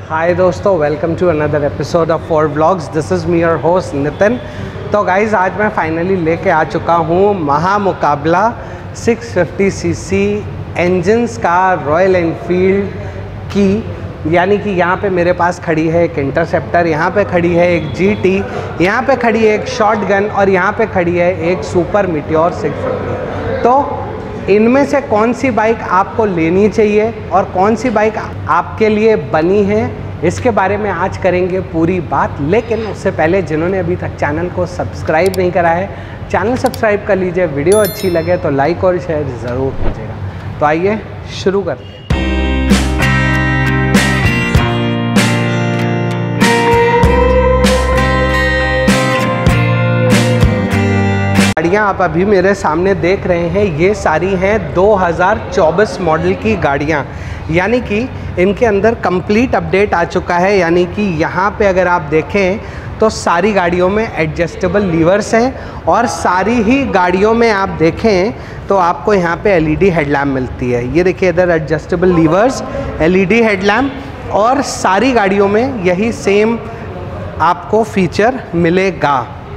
हाय दोस्तों, welcome to another episode of four vlogs. This is me your host Nitin. तो guys, आज मैं finally लेके आ चुका हूँ महामुकाबला 650 सीसी इंजन्स का रॉयल एनफील्ड की। यानी कि यहाँ पे मेरे पास खड़ी है एक इंटरसेप्टर, यहाँ पे खड़ी है एक जीटी, यहाँ पे खड़ी है एक शॉटगन और यहाँ पे खड़ी है एक सुपर मीटियोर 650। तो इनमें से कौन सी बाइक आपको लेनी चाहिए और कौन सी बाइक आपके लिए बनी है, इसके बारे में आज करेंगे पूरी बात। लेकिन उससे पहले जिन्होंने अभी तक चैनल को सब्सक्राइब नहीं करा है, चैनल सब्सक्राइब कर लीजिए। वीडियो अच्छी लगे तो लाइक और शेयर ज़रूर कीजिएगा। तो आइए शुरू करते हैं। गाड़ियाँ आप अभी मेरे सामने देख रहे हैं, ये सारी हैं 2024 मॉडल की गाड़ियाँ। यानी कि इनके अंदर कंप्लीट अपडेट आ चुका है। यानी कि यहाँ पे अगर आप देखें तो सारी गाड़ियों में एडजस्टेबल लीवर्स हैं और सारी ही गाड़ियों में आप देखें तो आपको यहाँ पे एलईडी हेडलैम्प मिलती है। ये देखिए, इधर एडजस्टेबल लीवर्स, एलईडी हेडलैम्प और सारी गाड़ियों में यही सेम आपको फीचर मिलेगा।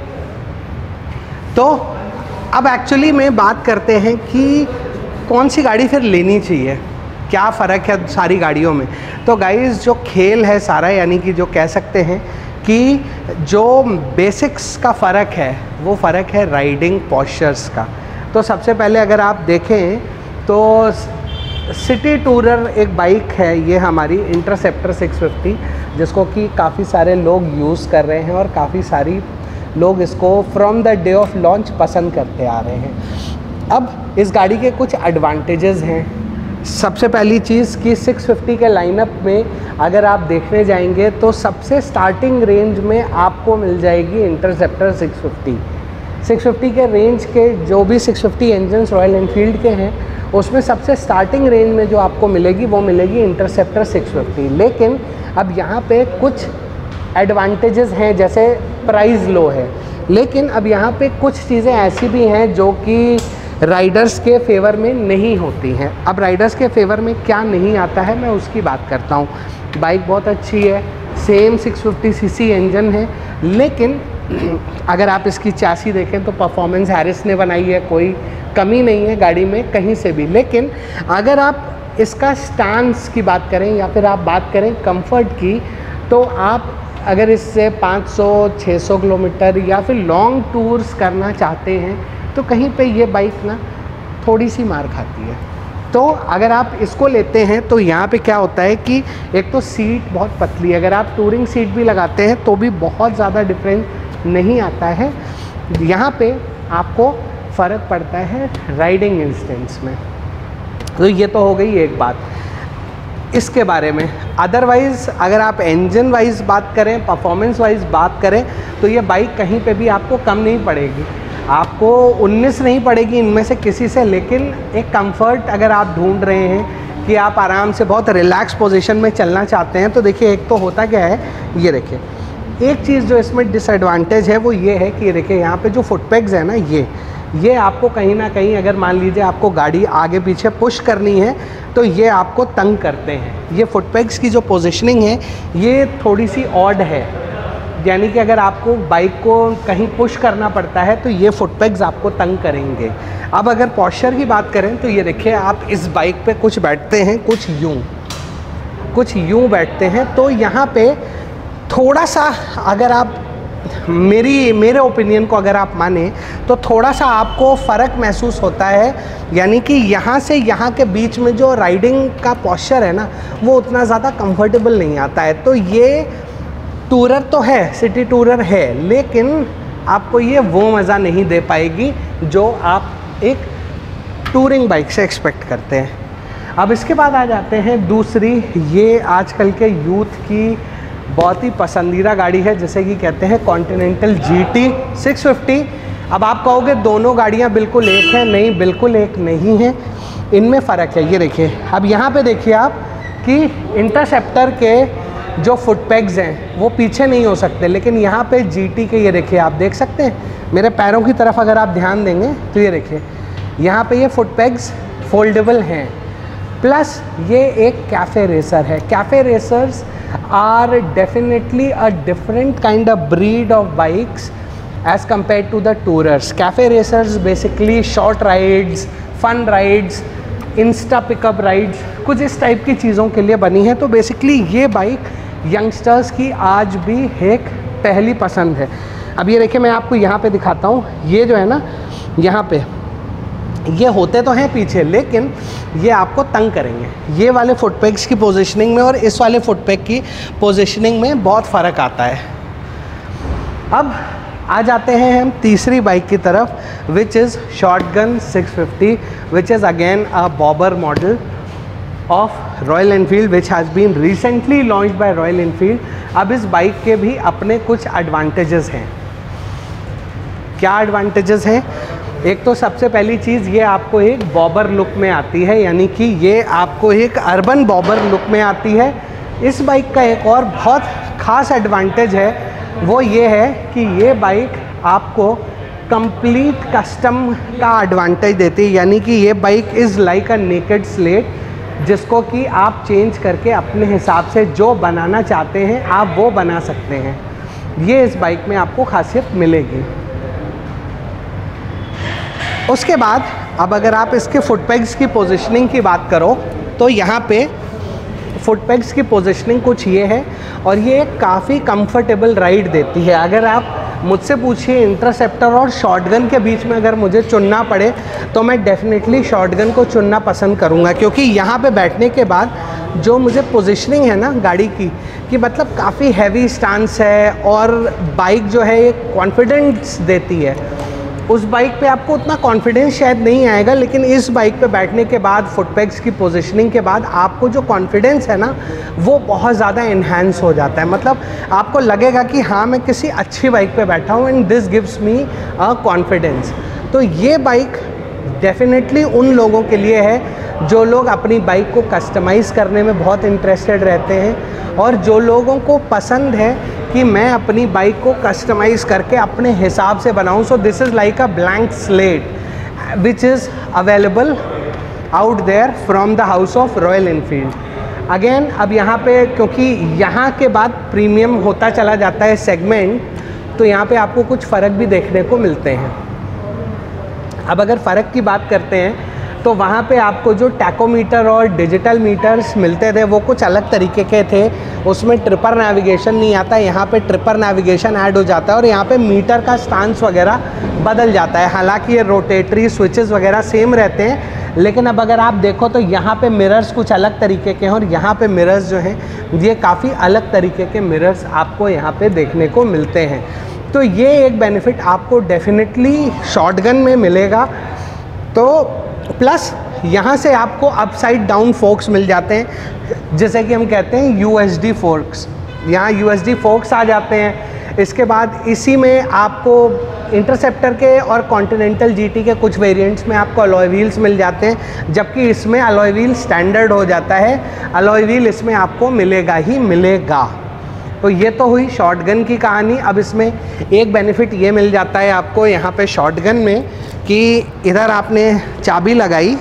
तो अब एक्चुअली में बात करते हैं कि कौन सी गाड़ी फिर लेनी चाहिए, क्या फ़र्क है सारी गाड़ियों में। तो गाइज़, जो खेल है सारा, यानी कि जो कह सकते हैं कि जो बेसिक्स का फ़र्क है वो फ़र्क है राइडिंग पोस्चर्स का। तो सबसे पहले अगर आप देखें तो सिटी टूरर एक बाइक है, ये हमारी इंटरसेप्टर 650, जिसको कि काफ़ी सारे लोग यूज़ कर रहे हैं और काफ़ी सारी लोग इसको from the day of launch पसंद करते आ रहे हैं। अब इस गाड़ी के कुछ एडवांटेजेस हैं। सबसे पहली चीज़ कि 650 के लाइनअप में अगर आप देखने जाएंगे तो सबसे स्टार्टिंग रेंज में आपको मिल जाएगी इंटरसेप्टर 650। 650 के रेंज के जो भी 650 इंजन्स रॉयल एनफील्ड के हैं, उसमें सबसे स्टार्टिंग रेंज में जो आपको मिलेगी वो मिलेगी इंटरसेप्टर 650। लेकिन अब यहाँ पे कुछ एडवांटेजेस हैं, जैसे प्राइस लो है, लेकिन अब यहाँ पे कुछ चीज़ें ऐसी भी हैं जो कि राइडर्स के फेवर में नहीं होती हैं। अब राइडर्स के फेवर में क्या नहीं आता है, मैं उसकी बात करता हूँ। बाइक बहुत अच्छी है, सेम 650 सीसी इंजन है, लेकिन अगर आप इसकी चैसी देखें तो परफॉर्मेंस हैरिस ने बनाई है, कोई कमी नहीं है गाड़ी में कहीं से भी। लेकिन अगर आप इसका स्टांस की बात करें या फिर आप बात करें कंफर्ट की, तो आप अगर इससे 500-600 किलोमीटर या फिर लॉन्ग टूर्स करना चाहते हैं तो कहीं पे ये बाइक ना थोड़ी सी मार खाती है। तो अगर आप इसको लेते हैं तो यहाँ पे क्या होता है कि एक तो सीट बहुत पतली है, अगर आप टूरिंग सीट भी लगाते हैं तो भी बहुत ज़्यादा डिफरेंस नहीं आता है। यहाँ पे आपको फ़र्क पड़ता है राइडिंग इंस्टेंस में। तो ये तो हो गई एक बात इसके बारे में। अदरवाइज़ अगर आप इंजन वाइज बात करें, परफॉर्मेंस वाइज बात करें, तो ये बाइक कहीं पे भी आपको कम नहीं पड़ेगी, आपको 19 नहीं पड़ेगी इनमें से किसी से। लेकिन एक कंफर्ट अगर आप ढूंढ रहे हैं कि आप आराम से बहुत रिलैक्स पोजीशन में चलना चाहते हैं, तो देखिए एक तो होता क्या है, ये देखिए एक चीज़ जो इसमें डिसएडवांटेज है वो ये है कि देखिए यहाँ पे जो फुटपेग्स है ना, ये आपको कहीं ना कहीं, अगर मान लीजिए आपको गाड़ी आगे पीछे पुश करनी है तो ये आपको तंग करते हैं। ये फुटपेग्स की जो पोजीशनिंग है ये थोड़ी सी ऑड है, यानी कि अगर आपको बाइक को कहीं पुश करना पड़ता है तो ये फुटपेग्स आपको तंग करेंगे। अब अगर पोस्चर की बात करें तो ये देखिए, आप इस बाइक पे कुछ बैठते हैं, कुछ यूँ बैठते हैं, तो यहाँ पे थोड़ा सा, अगर आप मेरे ओपिनियन को अगर आप माने तो थोड़ा सा आपको फ़र्क महसूस होता है। यानी कि यहाँ से यहाँ के बीच में जो राइडिंग का पोस्चर है ना, वो उतना ज़्यादा कंफर्टेबल नहीं आता है। तो ये टूरर तो है, सिटी टूरर है, लेकिन आपको ये वो मज़ा नहीं दे पाएगी जो आप एक टूरिंग बाइक से एक्सपेक्ट करते हैं। अब इसके बाद आ जाते हैं दूसरी, ये आजकल के यूथ की बहुत ही पसंदीदा गाड़ी है, जैसे कि कहते हैं कॉन्टिनेंटल GT 650। अब आप कहोगे दोनों गाड़ियां बिल्कुल एक हैं, नहीं, बिल्कुल एक नहीं है, इनमें फ़र्क है। ये देखिए, अब यहाँ पे देखिए आप कि इंटरसेप्टर के जो फुटपेग्स हैं वो पीछे नहीं हो सकते, लेकिन यहाँ पे GT के, ये देखिए आप देख सकते हैं मेरे पैरों की तरफ अगर आप ध्यान देंगे तो ये देखिए यहाँ पे ये फुटपेग्स फोल्डेबल हैं। प्लस ये एक कैफ़े रेसर है। Cafe racers are definitely a different kind of breed of bikes as compared to the tourers. Cafe racers basically short rides, fun rides, insta pickup rides, कुछ इस टाइप की चीज़ों के लिए बनी है। तो बेसिकली ये बाइक यंगस्टर्स की आज भी एक पहली पसंद है। अब ये देखिए, मैं आपको यहाँ पे दिखाता हूँ। ये जो है ना, यहाँ पे ये होते तो हैं पीछे, लेकिन ये आपको तंग करेंगे। ये वाले फुटपैक्स की पोजीशनिंग में और इस वाले फुटपैक की पोजीशनिंग में बहुत फ़र्क आता है। अब आ जाते हैं हम तीसरी बाइक की तरफ, which is Shotgun 650, which is again a bobber model of Royal Enfield which has been recently launched by Royal Enfield. अब इस बाइक के भी अपने कुछ एडवांटेजेस हैं। क्या एडवांटेजेस हैं? एक तो सबसे पहली चीज़, ये आपको एक बॉबर लुक में आती है, यानी कि ये आपको एक अर्बन बॉबर लुक में आती है। इस बाइक का एक और बहुत ख़ास एडवांटेज है, वो ये है कि ये बाइक आपको कंप्लीट कस्टम का एडवांटेज देती है, यानी कि ये bike is like a naked slate, जिसको कि आप चेंज करके अपने हिसाब से जो बनाना चाहते हैं आप वो बना सकते हैं। ये इस बाइक में आपको खासियत मिलेगी। उसके बाद अब अगर आप इसके फुटपैग्स की पोजीशनिंग की बात करो तो यहाँ पे फुटपैग्स की पोजीशनिंग कुछ ये है, और ये काफ़ी कंफर्टेबल राइड देती है। अगर आप मुझसे पूछिए इंटरसेप्टर और शॉटगन के बीच में अगर मुझे चुनना पड़े तो मैं डेफिनेटली शॉटगन को चुनना पसंद करूँगा, क्योंकि यहाँ पे बैठने के बाद जो मुझे पोजीशनिंग है ना गाड़ी की, कि मतलब काफ़ी हैवी स्टांस है और बाइक जो है एक कॉन्फिडेंस देती है। उस बाइक पे आपको उतना कॉन्फिडेंस शायद नहीं आएगा, लेकिन इस बाइक पे बैठने के बाद फुटपैग्स की पोजीशनिंग के बाद आपको जो कॉन्फिडेंस है ना वो बहुत ज़्यादा इन्हांस हो जाता है। मतलब आपको लगेगा कि हाँ मैं किसी अच्छी बाइक पे बैठा हूँ, and this gives me a confidence. तो ये बाइक डेफिनेटली उन लोगों के लिए है जो लोग अपनी बाइक को कस्टमाइज़ करने में बहुत इंटरेस्टेड रहते हैं, और जो लोगों को पसंद है कि मैं अपनी बाइक को कस्टमाइज़ करके अपने हिसाब से बनाऊं। So this is like a blank slate which is available out there from the house of Royal Enfield. Again अब यहाँ पे, क्योंकि यहाँ के बाद प्रीमियम होता चला जाता है सेगमेंट, तो यहाँ पे आपको कुछ फ़र्क भी देखने को मिलते हैं। अब अगर फ़र्क की बात करते हैं तो वहाँ पे आपको जो टैकोमीटर और डिजिटल मीटर्स मिलते थे वो कुछ अलग तरीके के थे। उसमें ट्रिपर नेविगेशन नहीं आता, यहाँ पे ट्रिपर नेविगेशन ऐड हो जाता है, और यहाँ पे मीटर का स्टांस वगैरह बदल जाता है। हालांकि ये रोटेटरी स्विचेस वगैरह सेम रहते हैं, लेकिन अब अगर आप देखो तो यहाँ पे मिरर्स कुछ अलग तरीके के हैं, और यहाँ पे मिरर्स जो हैं ये काफ़ी अलग तरीके के मिरर्स आपको यहाँ पे देखने को मिलते हैं। तो ये एक बेनिफिट आपको डेफिनेटली शॉटगन में मिलेगा। तो प्लस यहाँ से आपको अपसाइड डाउन फोर्क्स मिल जाते हैं, जैसे कि हम कहते हैं यूएसडी फोर्क्स। यहाँ यूएसडी फोर्क्स आ जाते हैं। इसके बाद इसी में आपको इंटरसेप्टर के और कॉन्टिनेंटल जीटी के कुछ वेरिएंट्स में आपको अलॉय व्हील्स मिल जाते हैं, जबकि इसमें अलॉय व्हील स्टैंडर्ड हो जाता है। अलॉय व्हील इसमें आपको मिलेगा ही मिलेगा। तो ये तो हुई शॉटगन की कहानी। अब इसमें एक बेनिफिट ये मिल जाता है आपको यहाँ पे शॉटगन में कि इधर आपने चाबी लगाई,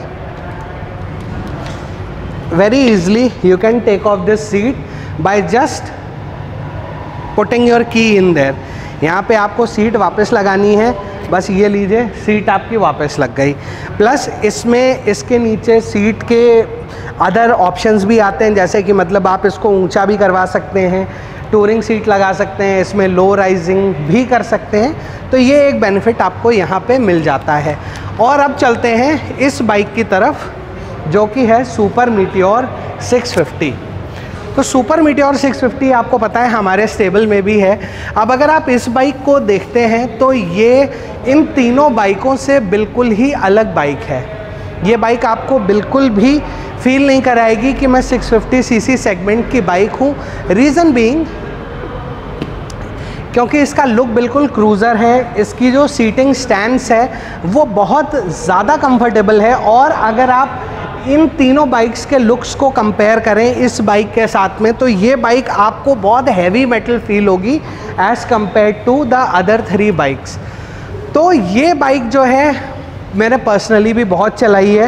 very easily you can take off this seat by just putting your key in there. यहाँ पे आपको सीट वापस लगानी है, बस ये लीजिए सीट आपकी वापस लग गई। प्लस इसमें इसके नीचे सीट के अदर ऑप्शंस भी आते हैं, जैसे कि मतलब आप इसको ऊंचा भी करवा सकते हैं, टूरिंग सीट लगा सकते हैं, इसमें लो राइजिंग भी कर सकते हैं। तो ये एक बेनिफिट आपको यहाँ पे मिल जाता है। और अब चलते हैं इस बाइक की तरफ जो कि है सुपर मीटियोर 650। तो सुपर मीटियोर 650 आपको पता है हमारे स्टेबल में भी है। अब अगर आप इस बाइक को देखते हैं तो ये इन तीनों बाइकों से बिल्कुल ही अलग बाइक है। ये बाइक आपको बिल्कुल भी फील नहीं कराएगी कि मैं 650 सीसी सेगमेंट की बाइक हूँ। रीज़न बीइंग क्योंकि इसका लुक बिल्कुल क्रूज़र है, इसकी जो सीटिंग स्टैंड्स है वो बहुत ज़्यादा कंफर्टेबल है। और अगर आप इन तीनों बाइक्स के लुक्स को कंपेयर करें इस बाइक के साथ में, तो ये बाइक आपको बहुत हैवी मेटल फील होगी as compare to the other 3 bikes. तो ये बाइक जो है मैंने पर्सनली भी बहुत चलाई है,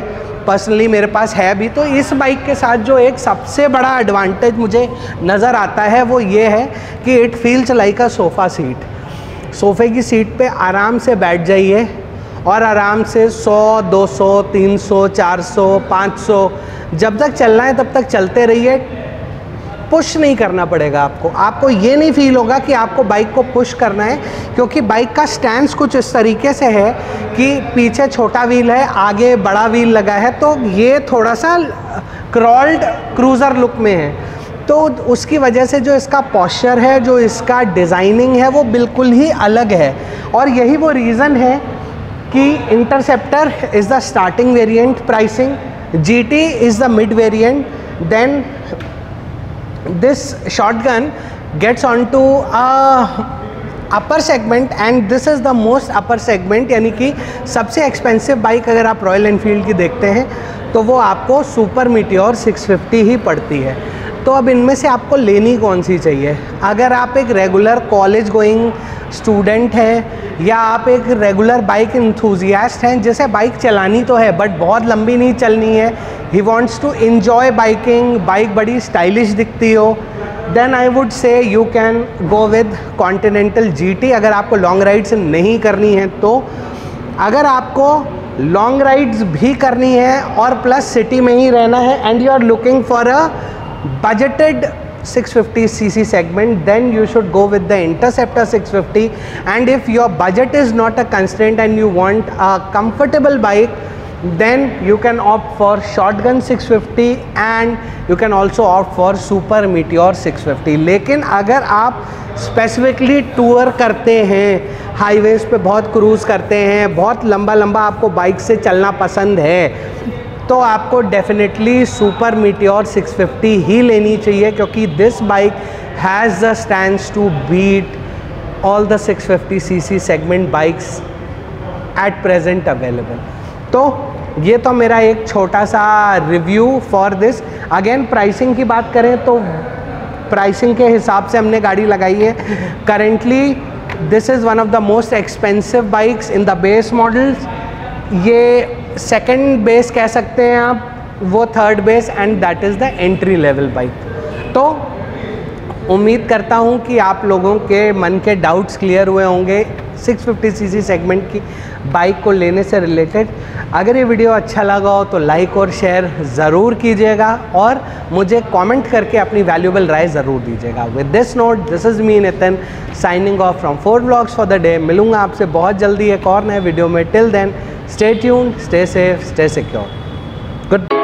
पर्सनली मेरे पास है भी। तो इस बाइक के साथ जो एक सबसे बड़ा एडवांटेज मुझे नज़र आता है वो ये है कि it feels like a sofa seat. सोफ़े की सीट पे आराम से बैठ जाइए और आराम से 100, 200, 300, 400, 500 जब तक चलना है तब तक चलते रहिए। पुश नहीं करना पड़ेगा आपको ये नहीं फील होगा कि आपको बाइक को पुश करना है, क्योंकि बाइक का स्टैंड कुछ इस तरीके से है कि पीछे छोटा व्हील है, आगे बड़ा व्हील लगा है, तो ये थोड़ा सा क्रॉल्ड क्रूज़र लुक में है। तो उसकी वजह से जो इसका पॉस्चर है, जो इसका डिज़ाइनिंग है, वो बिल्कुल ही अलग है। और यही वो रीज़न है कि Interceptor is the starting variant pricing, GT is the mid variant, then this shotgun gets onto a upper segment and this is the most upper segment, यानी कि सबसे एक्सपेंसिव बाइक अगर आप रॉयल एनफील्ड की देखते हैं तो वो आपको सुपर मीटियोर 650 ही पड़ती है। तो अब इनमें से आपको लेनी कौन सी चाहिए? अगर आप एक रेगुलर कॉलेज गोइंग स्टूडेंट हैं या आप एक रेगुलर बाइक इंथुजियास्ट हैं जिसे बाइक चलानी तो है बट बहुत लंबी नहीं चलनी है, he wants to enjoy biking, bike बड़ी स्टाइलिश दिखती हो, then I would say you can go with Continental GT अगर आपको लॉन्ग राइड्स नहीं करनी है। तो अगर आपको लॉन्ग राइड्स भी करनी है और प्लस सिटी में ही रहना है and you are looking for a budgeted 650cc segment, then you should go with the Interceptor 650. And if your budget is not a constraint and you want a comfortable bike, then you can opt for Shotgun 650 and you can also opt for Super Meteor 650. लेकिन अगर आप specifically tour करते हैं, highways पे बहुत cruise करते हैं, बहुत लंबा आपको बाइक से चलना पसंद है, तो आपको डेफिनेटली सुपर मीटियोर 650 ही लेनी चाहिए, क्योंकि this bike has the stands to beat all the 650cc segment bikes at present available. तो ये तो मेरा एक छोटा सा review for this. Again pricing की बात करें तो प्राइसिंग के हिसाब से हमने गाड़ी लगाई है। Currently this is one of the most expensive bikes in the base models. ये सेकंड बेस कह सकते हैं आप, वो third base and that is the entry level bike. तो उम्मीद करता हूँ कि आप लोगों के मन के डाउट्स क्लियर हुए होंगे 650cc सेगमेंट की बाइक को लेने से रिलेटेड। अगर ये वीडियो अच्छा लगा हो तो लाइक और शेयर ज़रूर कीजिएगा और मुझे कमेंट करके अपनी वैल्यूबल राय ज़रूर दीजिएगा। With this note, this is me Nitin signing off from 4 vlogs for the day. मिलूँगा आपसे बहुत जल्दी एक और नए वीडियो में। Till then, stay tuned, stay safe, stay secure. Good.